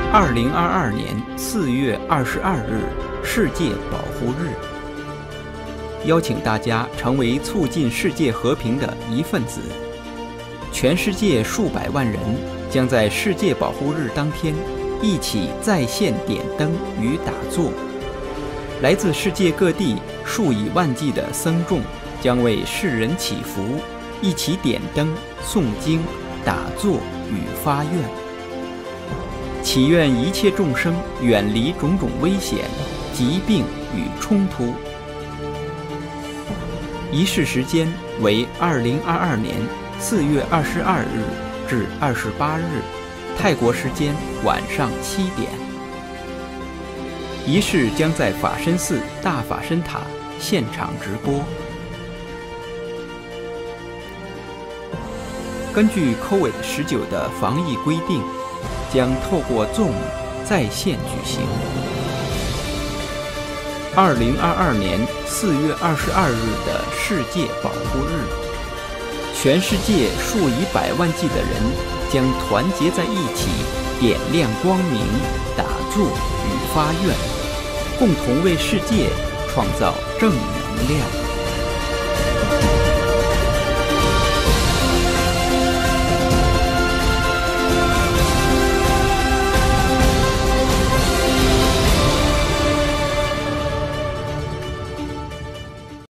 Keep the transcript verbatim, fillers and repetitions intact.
二零二二年四月二十二日世界保护日，邀请大家成为促进世界和平的一份子。全世界数百万人将在世界保护日当天一起在线点灯与打坐。来自世界各地数以万计的僧众将为世人祈福，一起点灯、诵经、打坐与发愿，祈愿一切众生远离种种危险、疾病与冲突。仪式时间为二零二二年四月二十二日至二十八日，泰国时间晚上七点。仪式将在法身寺大法身塔现场直播。根据 COVID 十九 的防疫规定，将透过 Zoom 在线举行。二零二二年四月二十二日的世界保护日，全世界数以百万计的人将团结在一起，点亮光明，打坐与发愿，共同为世界创造正能量。